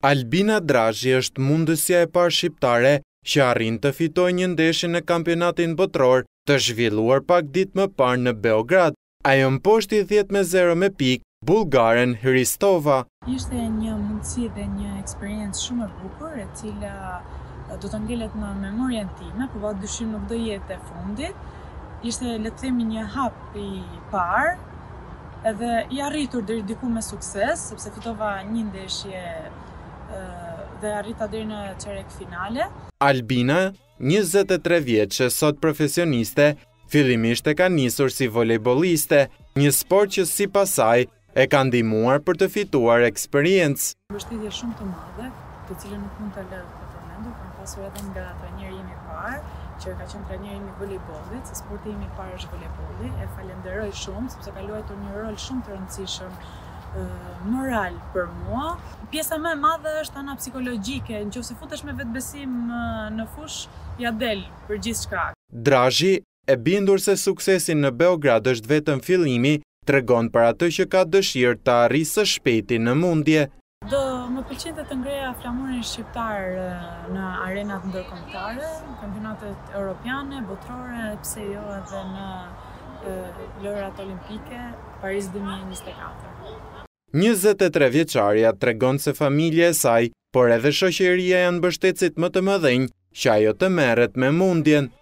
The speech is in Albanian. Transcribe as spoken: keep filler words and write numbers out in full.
Albina Drazhi është mundësia e parë shqiptare që arrin të fitojë një ndeshje në kampionatin botror të zhvilluar pak ditë më parë në Beograd. Ajo mposhti dhjetë me zero me pikë bullgaren Hristova. Ishte një mundësi dhe një eksperiencë shumë e bukur, e cila do të ngelet në memorien time, por pa dyshim nuk do jetë e fundit. Ishte, le të themi, një hap i parë, edhe i arritur deri diku me sukses, sepse fitova një ndeshje dhe arrita deri në çerek finale. Albina, njëzet e tre vjeçe, sot profesioniste, fillimisht e ka nisur si volejboliste, një sport që sipas saj e ka ndihmuar për të fituar eksperiencë. Mbështetje shumë të madhe, të cilën nuk mund ta lë të përmendur, kam pasur edhe nga trajneri im i parë, që ka qenë trajneri im i volejbollit, se sporti im i parë është volejbolli. E falenderoj shumë sepse ka luajtur një rol shumë të rëndësishëm moral për mua. Pjesa më e madhe është ana psikologjike, nëse futesh me vetbesim në fush, ja del për gjithçka. Drazhi, e bindur se suksesi në Beograd është vetëm fillimi, tregon për atë që ka dëshirë të arrijë së shpejti në mundje. Do më pëlqente të ngreja flamurin shqiptar në arenat ndërkombëtare, kampionatet europiane, botrore, pse jo edhe në lojrat olimpike Paris dy mijë e njëzet e katër. njëzet e tre vjeçaria tregon se familja e saj, por edhe shoqëria janë mbështetësit më të mëdhenj që ajo të merret me mundjen.